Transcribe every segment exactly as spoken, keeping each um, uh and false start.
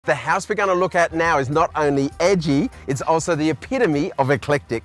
The house we're going to look at now is not only edgy, it's also the epitome of eclectic.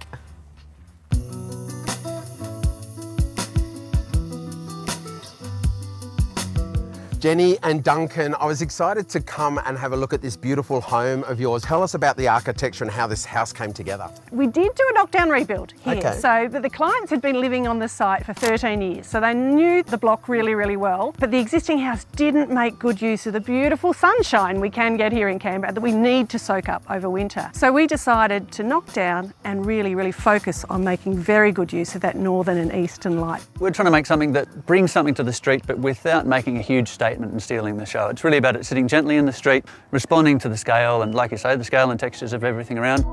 Jenny and Duncan, I was excited to come and have a look at this beautiful home of yours. Tell us about the architecture and how this house came together. We did do a knockdown rebuild here. Okay. So but the clients had been living on the site for thirteen years, so they knew the block really, really well. But the existing house didn't make good use of the beautiful sunshine we can get here in Canberra that we need to soak up over winter. So we decided to knock down and really, really focus on making very good use of that northern and eastern light. We're trying to make something that brings something to the street, but without making a huge statement and stealing the show. It's really about it sitting gently in the street, responding to the scale and, like you say, the scale and textures of everything around.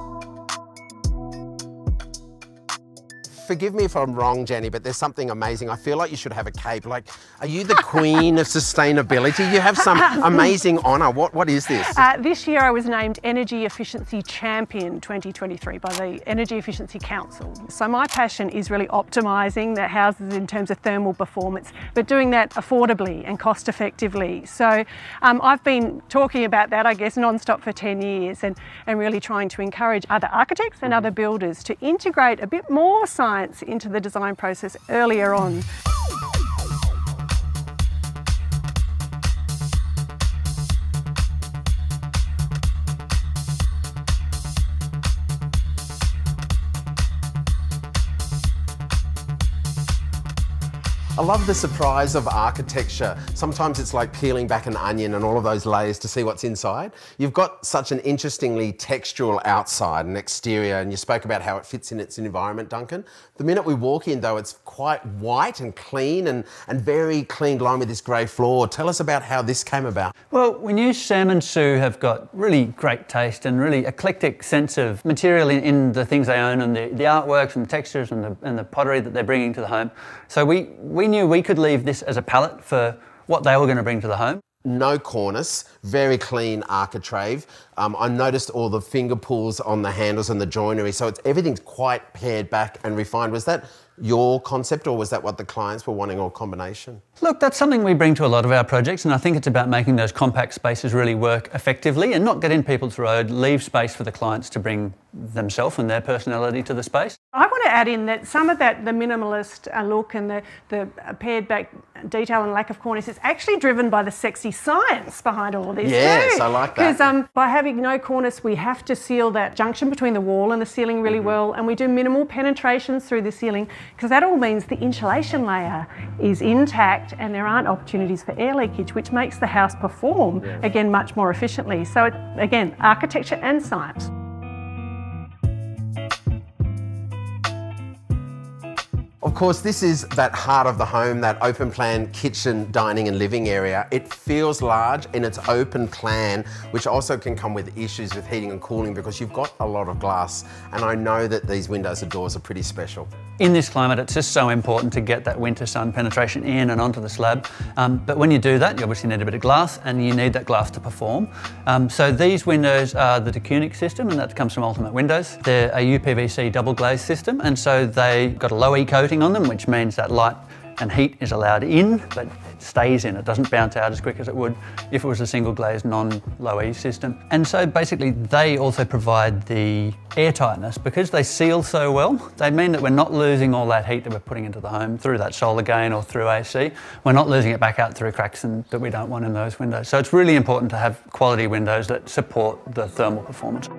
Forgive me if I'm wrong, Jenny, but there's something amazing. I feel like you should have a cape. Like, are you the queen of sustainability? You have some amazing honour. What, what is this? Uh, this year I was named Energy Efficiency Champion twenty twenty-three by the Energy Efficiency Council. So my passion is really optimising the houses in terms of thermal performance, but doing that affordably and cost effectively. So um, I've been talking about that, I guess, non-stop for ten years and, and really trying to encourage other architects and other builders to integrate a bit more science into the design process earlier on. I love the surprise of architecture. Sometimes it's like peeling back an onion and all of those layers to see what's inside. You've got such an interestingly textural outside and exterior, and you spoke about how it fits in its environment, Duncan. The minute we walk in, though, it's quite white and clean and, and very clean line with this grey floor. Tell us about how this came about. Well, we knew Sam and Sue have got really great taste and really eclectic sense of material in, in the things they own and the, the artworks and the textures and the, and the pottery that they're bringing to the home. So we, we knew we could leave this as a palette for what they were going to bring to the home. No cornice, very clean architrave. Um, I noticed all the finger pulls on the handles and the joinery, so it's, everything's quite pared back and refined. Was that your concept, or was that what the clients were wanting, or combination? Look, that's something we bring to a lot of our projects, and I think it's about making those compact spaces really work effectively and not get in people's road, leave space for the clients to bring themselves and their personality to the space. I want to add in that some of that, the minimalist uh, look and the, the pared back detail and lack of cornice is actually driven by the sexy science behind all of this. Yes, too. I like that. Because um, by having no cornice, we have to seal that junction between the wall and the ceiling really mm-hmm. well, and we do minimal penetrations through the ceiling, because that all means the insulation layer is intact and there aren't opportunities for air leakage, which makes the house perform, yeah. again, much more efficiently. So, it, again, architecture and science. Of course, this is that heart of the home, that open plan kitchen, dining and living area. It feels large in its open plan, which also can come with issues with heating and cooling because you've got a lot of glass. And I know that these windows and doors are pretty special. In this climate, it's just so important to get that winter sun penetration in and onto the slab. Um, but when you do that, you obviously need a bit of glass, and you need that glass to perform. Um, so these windows are the Decunic system, and that comes from Ultimate Windows. They're a U P V C double glaze system, and so they got a low E coating on them, which means that light and heat is allowed in, but it stays in. It doesn't bounce out as quick as it would if it was a single glazed non-low E system. And so basically they also provide the air tightness. Because they seal so well, they mean that we're not losing all that heat that we're putting into the home through that solar gain or through A C. We're not losing it back out through cracks and, that we don't want in those windows. So it's really important to have quality windows that support the thermal performance.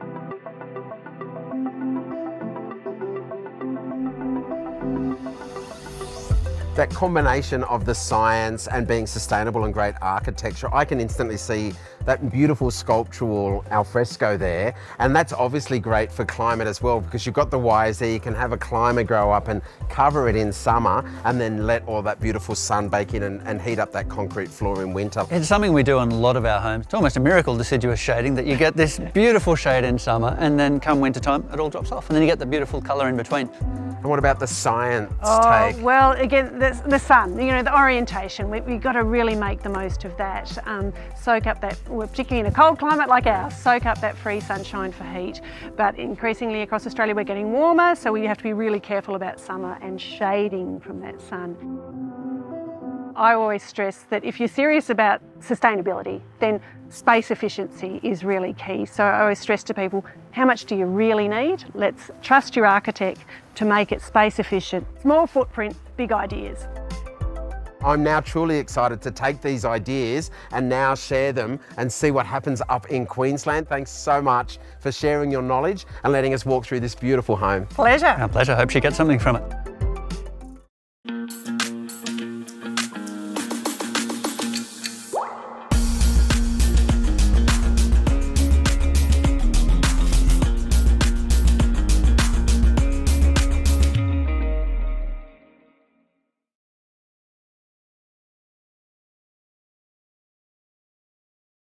That combination of the science and being sustainable and great architecture, I can instantly see that beautiful sculptural alfresco there, and that's obviously great for climate as well, because you've got the wires there. You can have a climber grow up and cover it in summer and then let all that beautiful sun bake in and, and heat up that concrete floor in winter. It's something we do on a lot of our homes. It's almost a miracle, deciduous shading, that you get this beautiful shade in summer and then come winter time it all drops off, and then you get the beautiful colour in between. And what about the science oh, take? Well, again, the, the sun, you know, the orientation, we, we've got to really make the most of that. Um, soak up that, well, particularly in a cold climate like ours, soak up that free sunshine for heat. But increasingly across Australia we're getting warmer, so we have to be really careful about summer and shading from that sun. I always stress that if you're serious about sustainability, then space efficiency is really key. So I always stress to people, how much do you really need? Let's trust your architect to make it space efficient. Small footprint, big ideas. I'm now truly excited to take these ideas and now share them and see what happens up in Queensland. Thanks so much for sharing your knowledge and letting us walk through this beautiful home. Pleasure. Our pleasure. Hope she gets something from it.